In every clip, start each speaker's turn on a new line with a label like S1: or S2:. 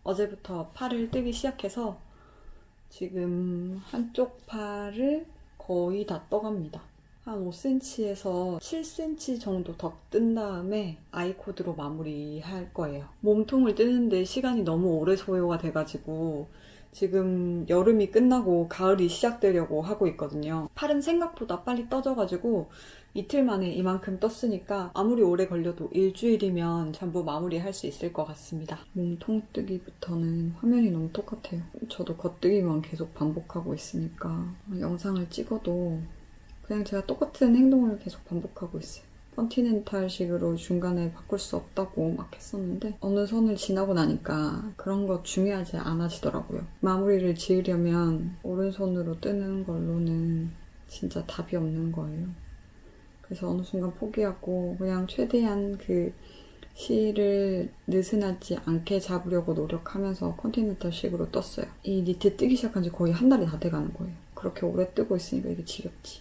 S1: 어제부터 팔을 뜨기 시작해서 지금 한쪽 팔을 거의 다 떠갑니다. 한 5cm에서 7cm 정도 더 뜬 다음에 아이코드로 마무리할 거예요. 몸통을 뜨는데 시간이 너무 오래 소요가 돼가지고 지금 여름이 끝나고 가을이 시작되려고 하고 있거든요. 팔은 생각보다 빨리 떠져가지고 이틀 만에 이만큼 떴으니까 아무리 오래 걸려도 일주일이면 전부 마무리할 수 있을 것 같습니다. 몸통 뜨기부터는 화면이 너무 똑같아요. 저도 겉뜨기만 계속 반복하고 있으니까 영상을 찍어도 그냥 제가 똑같은 행동을 계속 반복하고 있어요. 컨티넨탈식으로 중간에 바꿀 수 없다고 막 했었는데 어느 선을 지나고 나니까 그런 거 중요하지 않아지더라고요. 마무리를 지으려면 오른손으로 뜨는 걸로는 진짜 답이 없는 거예요. 그래서 어느 순간 포기하고 그냥 최대한 그 실을 느슨하지 않게 잡으려고 노력하면서 컨티넨탈식으로 떴어요. 이 니트 뜨기 시작한 지 거의 한 달이 다 돼가는 거예요. 그렇게 오래 뜨고 있으니까 이게 지겹지.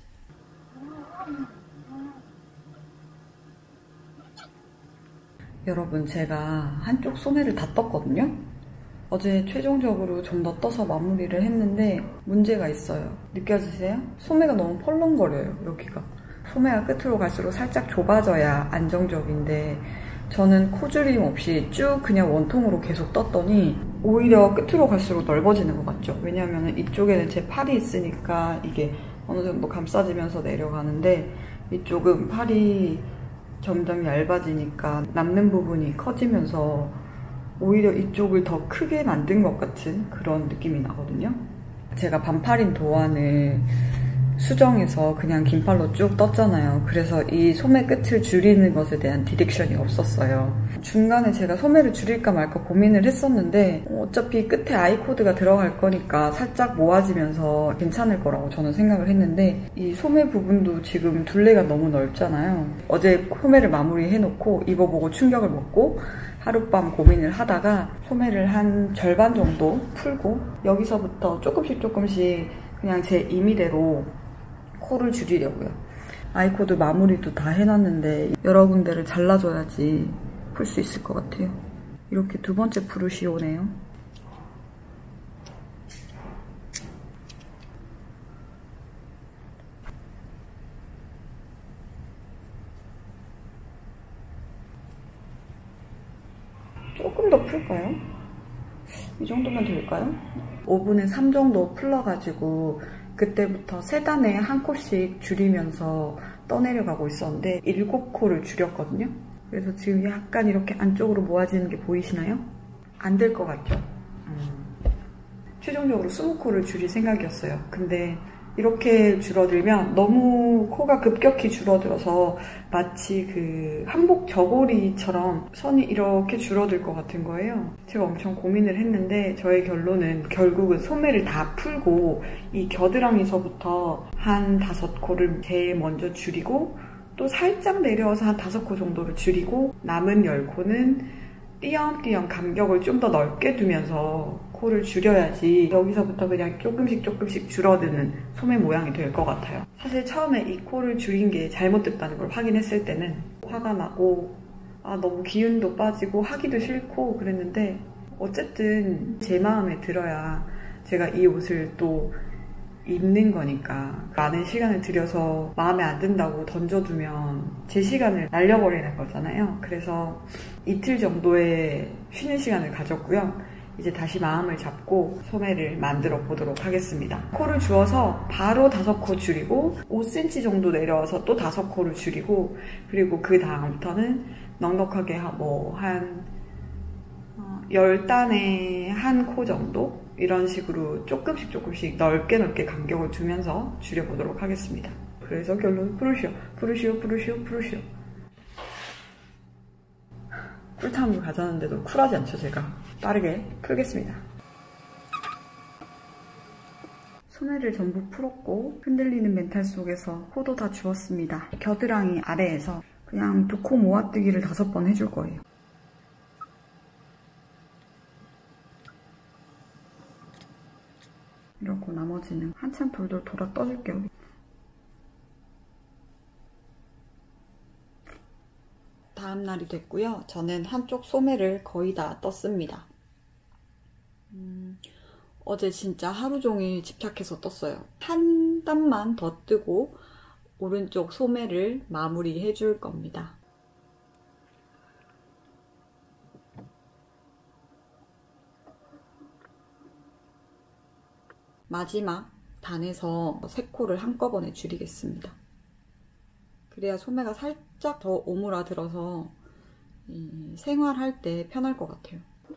S1: 여러분, 제가 한쪽 소매를 다 떴거든요? 어제 최종적으로 좀 더 떠서 마무리를 했는데 문제가 있어요. 느껴지세요? 소매가 너무 펄렁거려요, 여기가. 소매가 끝으로 갈수록 살짝 좁아져야 안정적인데 저는 코줄임 없이 쭉 그냥 원통으로 계속 떴더니 오히려 끝으로 갈수록 넓어지는 것 같죠? 왜냐하면 이쪽에는 제 팔이 있으니까 이게 어느 정도 감싸지면서 내려가는데 이쪽은 팔이 점점 얇아지니까 남는 부분이 커지면서 오히려 이쪽을 더 크게 만든 것 같은 그런 느낌이 나거든요. 제가 반팔인 도안을 수정해서 그냥 긴 팔로 쭉 떴잖아요. 그래서 이 소매 끝을 줄이는 것에 대한 디렉션이 없었어요. 중간에 제가 소매를 줄일까 말까 고민을 했었는데 어차피 끝에 아이코드가 들어갈 거니까 살짝 모아지면서 괜찮을 거라고 저는 생각을 했는데 이 소매 부분도 지금 둘레가 너무 넓잖아요. 어제 소매를 마무리해놓고 입어보고 충격을 먹고 하룻밤 고민을 하다가 소매를 한 절반 정도 풀고 여기서부터 조금씩 그냥 제 임의대로 코를 줄이려고요. 아이코드 마무리도 다 해놨는데 여러 군데를 잘라줘야지 풀 수 있을 것 같아요. 이렇게 두 번째 프루시오네요. 조금 더 풀까요? 이 정도면 될까요? 5분의 3 정도 풀러가지고 그때부터 세 단에 한 코씩 줄이면서 떠내려가고 있었는데 7코를 줄였거든요. 그래서 지금 약간 이렇게 안쪽으로 모아지는 게 보이시나요? 안 될 것 같죠? 최종적으로 20코를 줄일 생각이었어요. 근데 이렇게 줄어들면 너무 코가 급격히 줄어들어서 마치 그 한복 저고리처럼 선이 이렇게 줄어들 것 같은 거예요. 제가 엄청 고민을 했는데 저의 결론은 결국은 소매를 다 풀고 이 겨드랑이서부터 한 5코를 제일 먼저 줄이고 또 살짝 내려와서 한 5코 정도를 줄이고 남은 10코는 띄엄띄엄 간격을 좀 더 넓게 두면서 코를 줄여야지 여기서부터 그냥 조금씩 줄어드는 소매 모양이 될 것 같아요. 사실 처음에 이 코를 줄인 게 잘못됐다는 걸 확인했을 때는 화가 나고 너무 기운도 빠지고 하기도 싫고 그랬는데 어쨌든 제 마음에 들어야 제가 이 옷을 또 입는 거니까 많은 시간을 들여서 마음에 안 든다고 던져두면 제 시간을 날려버리는 거잖아요. 그래서 이틀 정도의 쉬는 시간을 가졌고요. 이제 다시 마음을 잡고 소매를 만들어 보도록 하겠습니다. 코를 주어서 바로 5코 줄이고 5cm 정도 내려와서 또 5코를 줄이고 그리고 그 다음부터는 넉넉하게 한 10단에 한 코 정도? 이런 식으로 조금씩 넓게 간격을 두면서 줄여보도록 하겠습니다. 그래서 결론 프루시오. 쿨타임을 가졌는데도 쿨하지 않죠, 제가. 빠르게 풀겠습니다. 소매를 전부 풀었고 흔들리는 멘탈 속에서 코도 다 주었습니다. 겨드랑이 아래에서 그냥 2코 모아뜨기를 5번 해줄 거예요. 이러고 나머지는 한참 돌돌 돌아 떠줄게요. 다음 날이 됐고요. 저는 한쪽 소매를 거의 다 떴습니다. 어제 진짜 하루 종일 집착해서 떴어요. 한 땀만 더 뜨고 오른쪽 소매를 마무리해 줄 겁니다. 마지막 단에서 3코를 한꺼번에 줄이겠습니다. 그래야 소매가 살짝 더 오므라들어서 생활할 때 편할 것 같아요.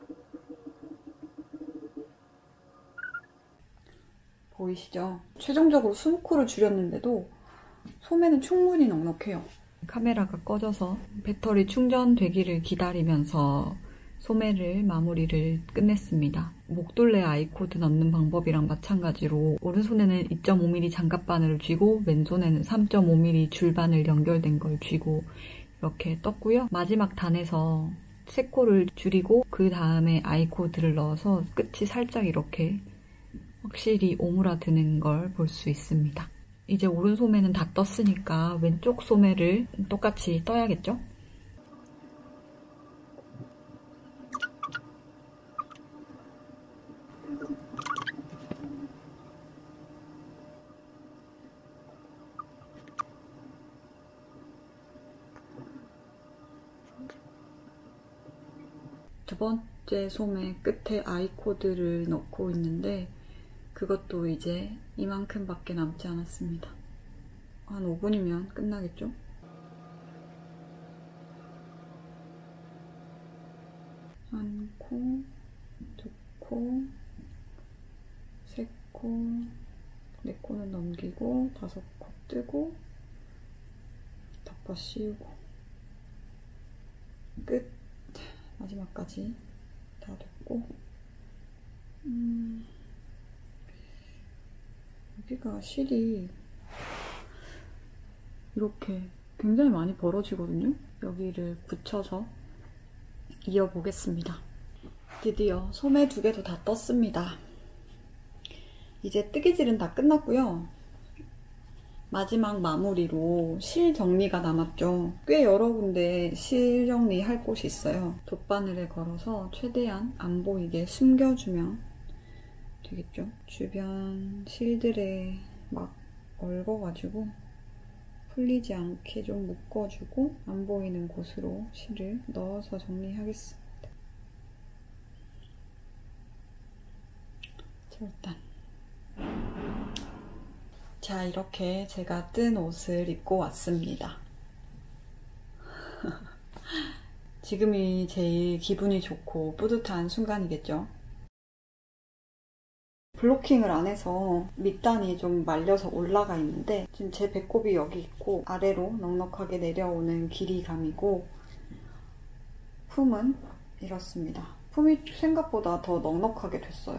S1: 보이시죠? 최종적으로 20코를 줄였는데도 소매는 충분히 넉넉해요. 카메라가 꺼져서 배터리 충전되기를 기다리면서 소매를 마무리를 끝냈습니다. 목둘레 아이코드 넣는 방법이랑 마찬가지로 오른손에는 2.5mm 장갑바늘을 쥐고 왼손에는 3.5mm 줄바늘 연결된 걸 쥐고 이렇게 떴고요. 마지막 단에서 3코를 줄이고 그 다음에 아이코드를 넣어서 끝이 살짝 이렇게 확실히 오므라드는 걸 볼 수 있습니다. 이제 오른 소매는 다 떴으니까 왼쪽 소매를 똑같이 떠야겠죠? 두 번째 소매 끝에 아이코드를 넣고 있는데 그것도 이제 이만큼밖에 남지 않았습니다. 한 5분이면 끝나겠죠? 한 코, 2코, 3코, 4코는 넘기고 5코 뜨고 덮어 씌우고 끝! 마지막까지 다 됐고 여기가 실이 이렇게 굉장히 많이 벌어지거든요. 여기를 붙여서 이어보겠습니다. 드디어 소매 2개도 다 떴습니다. 이제 뜨개질은 다 끝났고요. 마지막 마무리로 실 정리가 남았죠. 꽤 여러 군데 실 정리할 곳이 있어요. 돗바늘에 걸어서 최대한 안 보이게 숨겨주면 되겠죠. 주변 실들에 막 얽어가지고 풀리지 않게 좀 묶어주고 안 보이는 곳으로 실을 넣어서 정리하겠습니다. 자, 일단 자, 이렇게 제가 뜬 옷을 입고 왔습니다. 지금이 제일 기분이 좋고 뿌듯한 순간이겠죠. 블로킹을 안 해서 밑단이 좀 말려서 올라가 있는데 지금 제 배꼽이 여기 있고 아래로 넉넉하게 내려오는 길이감이고 품은 이렇습니다. 품이 생각보다 더 넉넉하게 됐어요.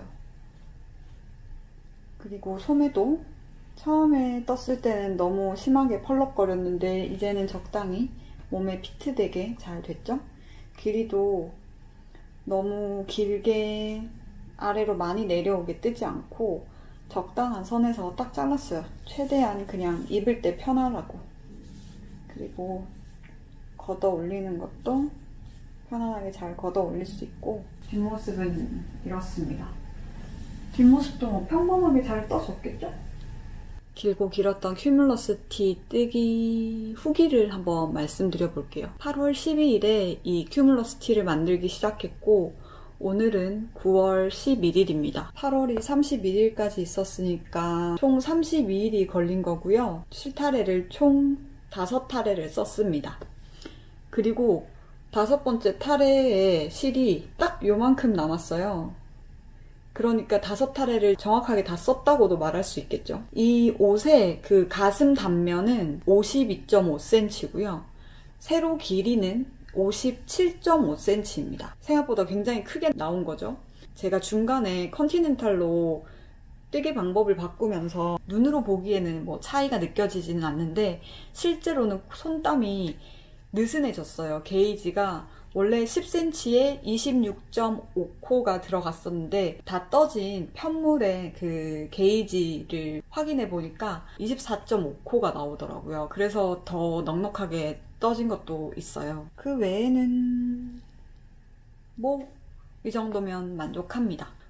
S1: 그리고 소매도 처음에 떴을 때는 너무 심하게 펄럭거렸는데 이제는 적당히 몸에 피트되게 잘 됐죠? 길이도 너무 길게 아래로 많이 내려오게 뜨지 않고 적당한 선에서 딱 잘랐어요. 최대한 그냥 입을 때 편하라고. 그리고 걷어 올리는 것도 편안하게 잘 걷어 올릴 수 있고 뒷모습은 이렇습니다. 뒷모습도 뭐 평범하게 잘 떠졌겠죠? 길고 길었던 큐뮬러스 티 뜨기 후기를 한번 말씀드려 볼게요. 8월 12일에 이 큐뮬러스 티를 만들기 시작했고 오늘은 9월 11일입니다. 8월이 31일까지 있었으니까 총 32일이 걸린 거고요. 실타래를 총 5타래를 썼습니다. 그리고 5번째 타래에 실이 딱 요만큼 남았어요. 그러니까 5타래를 정확하게 다 썼다고도 말할 수 있겠죠. 이 옷의 그 가슴 단면은 52.5cm고요. 세로 길이는 57.5cm입니다. 생각보다 굉장히 크게 나온 거죠. 제가 중간에 컨티넨탈로 뜨개 방법을 바꾸면서 눈으로 보기에는 뭐 차이가 느껴지지는 않는데 실제로는 손땀이 느슨해졌어요. 게이지가 원래 10cm에 26.5코가 들어갔었는데 다 떠진 편물의 그 게이지를 확인해 보니까 24.5코가 나오더라고요. 그래서 더 넉넉하게 떠진 것도 있어요. 그 외에는 뭐 이 정도면 만족합니다.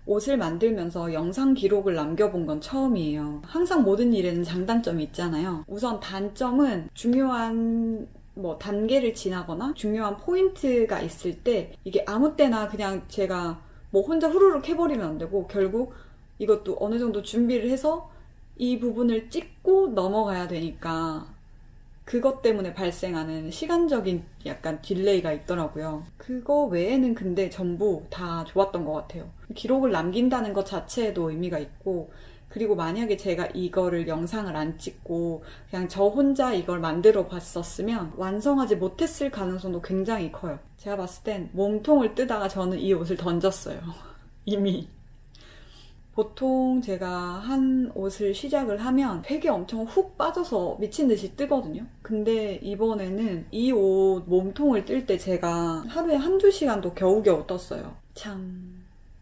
S1: 옷을 만들면서 영상 기록을 남겨본 건 처음이에요. 항상 모든 일에는 장단점이 있잖아요. 우선 단점은 중요한 단계를 지나거나 중요한 포인트가 있을 때 이게 아무 때나 그냥 제가 혼자 후루룩 해버리면 안 되고 결국 이것도 어느 정도 준비를 해서 이 부분을 찍고 넘어가야 되니까 그것 때문에 발생하는 시간적인 약간 딜레이가 있더라고요. 그거 외에는 근데 전부 다 좋았던 것 같아요. 기록을 남긴다는 것 자체에도 의미가 있고, 그리고 만약에 제가 이거를 영상을 안 찍고 그냥 저 혼자 이걸 만들어 봤었으면 완성하지 못했을 가능성도 굉장히 커요. 제가 봤을 땐 몸통을 뜨다가 저는 이 옷을 던졌어요. 이미. 보통 제가 한 옷을 시작을 하면 팩이 엄청 훅 빠져서 미친 듯이 뜨거든요. 근데 이번에는 이 옷 몸통을 뜰 때 제가 하루에 한두 시간도 겨우겨우 떴어요. 참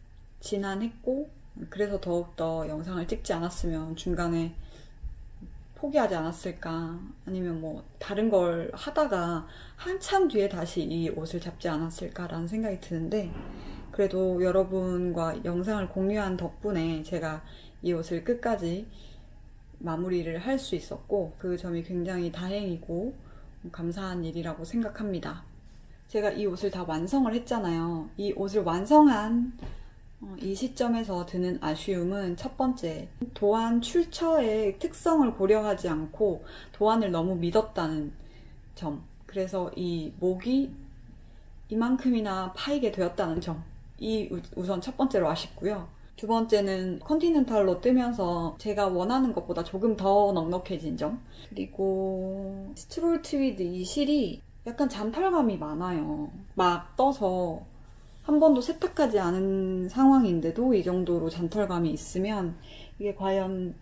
S1: 지난했고, 그래서 더욱더 영상을 찍지 않았으면 중간에 포기하지 않았을까, 아니면 다른 걸 하다가 한참 뒤에 다시 이 옷을 잡지 않았을까라는 생각이 드는데, 그래도 여러분과 영상을 공유한 덕분에 제가 이 옷을 끝까지 마무리를 할 수 있었고, 그 점이 굉장히 다행이고 감사한 일이라고 생각합니다. 제가 이 옷을 다 완성을 했잖아요. 이 옷을 완성한 이 시점에서 드는 아쉬움은 첫 번째, 도안 출처의 특성을 고려하지 않고 도안을 너무 믿었다는 점. 그래서 이 목이 이만큼이나 파이게 되었다는 점. 우선 첫 번째로 아쉽고요. 두 번째는 컨티넨탈로 뜨면서 제가 원하는 것보다 조금 더 넉넉해진 점. 그리고 스트롤 트위드 이 실이 약간 잔털감이 많아요. 막 떠서 한 번도 세탁하지 않은 상황인데도 이 정도로 잔털감이 있으면 이게 과연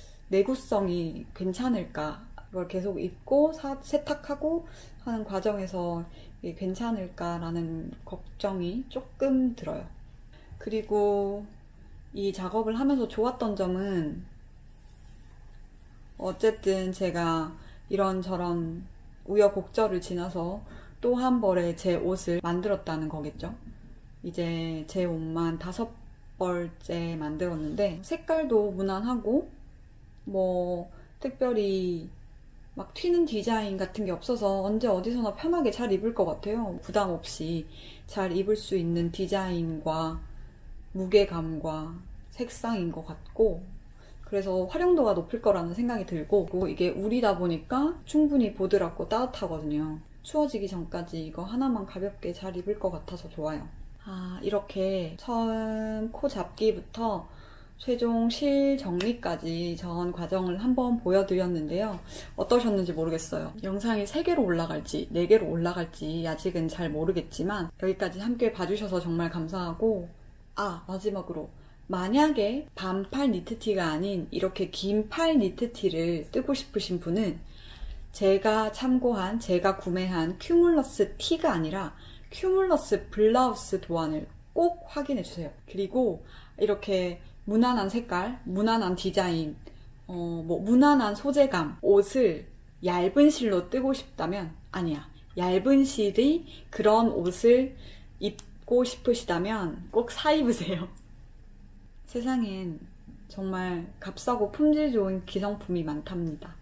S1: 내구성이 괜찮을까? 이걸 계속 입고 세탁하고 하는 과정에서 이게 괜찮을까라는 걱정이 조금 들어요. 그리고 이 작업을 하면서 좋았던 점은 어쨌든 제가 이런저런 우여곡절을 지나서 또 한 벌의 제 옷을 만들었다는 거겠죠. 이제 제 옷만 5벌째 만들었는데 색깔도 무난하고 특별히 막 튀는 디자인 같은 게 없어서 언제 어디서나 편하게 잘 입을 것 같아요. 부담 없이 잘 입을 수 있는 디자인과 무게감과 색상인 것 같고, 그래서 활용도가 높을 거라는 생각이 들고, 이게 울이다 보니까 충분히 보드랍고 따뜻하거든요. 추워지기 전까지 이거 하나만 가볍게 잘 입을 것 같아서 좋아요. 이렇게 처음 코 잡기부터 최종 실 정리까지 전 과정을 한번 보여드렸는데요. 어떠셨는지 모르겠어요. 영상이 3개로 올라갈지 4개로 올라갈지 아직은 잘 모르겠지만 여기까지 함께 봐주셔서 정말 감사하고, 마지막으로 만약에 반팔 니트티가 아닌 이렇게 긴 팔 니트티를 뜨고 싶으신 분은 제가 구매한 큐뮬러스 티가 아니라 큐뮬러스 블라우스 도안을 꼭 확인해주세요. 그리고 이렇게 무난한 색깔, 무난한 디자인, 무난한 소재감, 옷을 얇은 실로 뜨고 싶다면, 얇은 실이 그런 옷을 입고 싶으시다면 꼭 사입으세요. 세상엔 정말 값싸고 품질 좋은 기성품이 많답니다.